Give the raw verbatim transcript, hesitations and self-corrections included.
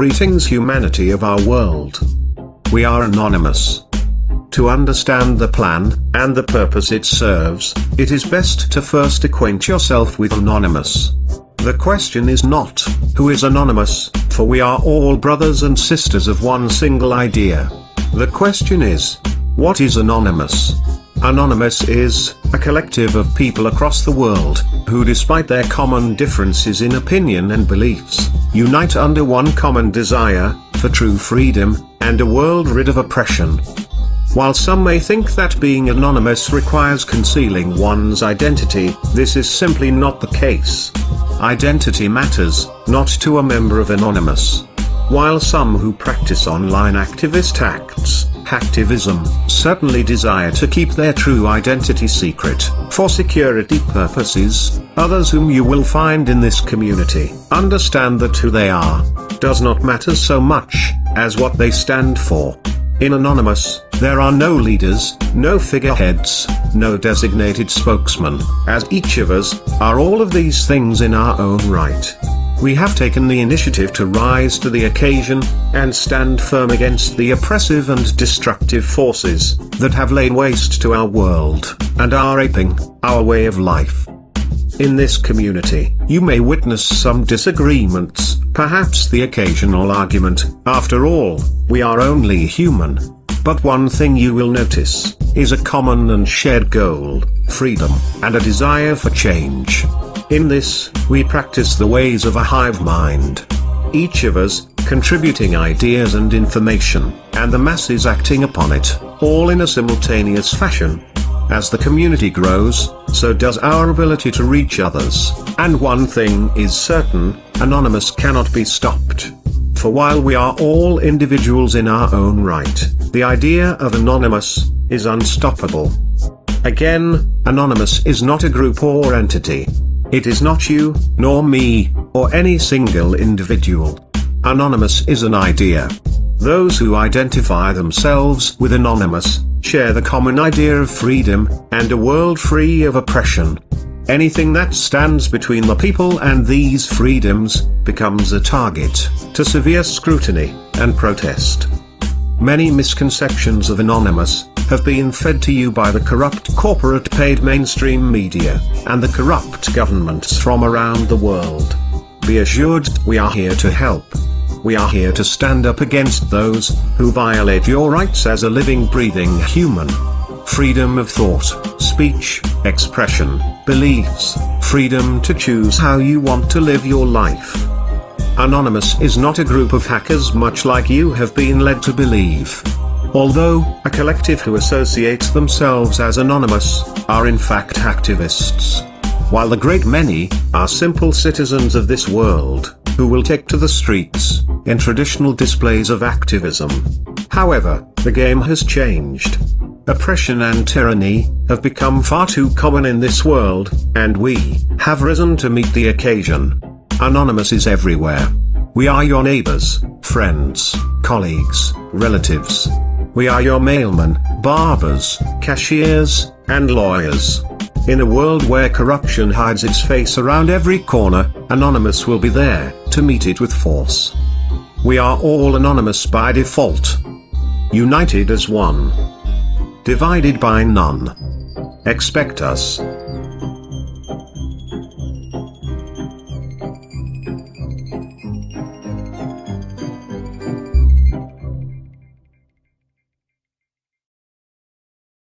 Greetings humanity of our world. We are anonymous. To understand the plan, and the purpose it serves, it is best to first acquaint yourself with anonymous. The question is not, who is anonymous, for we are all brothers and sisters of one single idea. The question is, what is anonymous? Anonymous is a collective of people across the world, who despite their common differences in opinion and beliefs, unite under one common desire, for true freedom, and a world rid of oppression. While some may think that being anonymous requires concealing one's identity, this is simply not the case. Identity matters, not to a member of Anonymous. While some who practice online activist acts, hacktivism, certainly desire to keep their true identity secret, for security purposes, others whom you will find in this community, understand that who they are, does not matter so much, as what they stand for. In Anonymous, there are no leaders, no figureheads, no designated spokesman, as each of us are all of these things in our own right. We have taken the initiative to rise to the occasion, and stand firm against the oppressive and destructive forces that have laid waste to our world, and are aping our way of life. In this community, you may witness some disagreements, perhaps the occasional argument. After all, we are only human. But one thing you will notice is a common and shared goal, freedom, and a desire for change. In this, we practice the ways of a hive mind. Each of us, contributing ideas and information, and the masses acting upon it, all in a simultaneous fashion. As the community grows, so does our ability to reach others, and one thing is certain, Anonymous cannot be stopped. For while we are all individuals in our own right, the idea of Anonymous is unstoppable. Again, Anonymous is not a group or entity. It is not you, nor me, or any single individual. Anonymous is an idea. Those who identify themselves with Anonymous share the common idea of freedom, and a world free of oppression. Anything that stands between the people and these freedoms becomes a target to severe scrutiny and protest. Many misconceptions of Anonymous have been fed to you by the corrupt corporate paid mainstream media, and the corrupt governments from around the world. Be assured, we are here to help. We are here to stand up against those who violate your rights as a living, breathing human. Freedom of thought, speech, expression, beliefs, freedom to choose how you want to live your life. Anonymous is not a group of hackers, much like you have been led to believe. Although, a collective who associates themselves as Anonymous, are in fact hacktivists. While the great many, are simple citizens of this world, who will take to the streets, in traditional displays of activism. However, the game has changed. Oppression and tyranny have become far too common in this world, and we have risen to meet the occasion. Anonymous is everywhere. We are your neighbors, friends, colleagues, relatives. We are your mailmen, barbers, cashiers, and lawyers. In a world where corruption hides its face around every corner, Anonymous will be there to meet it with force. We are all Anonymous by default. United as one. Divided by none. Expect us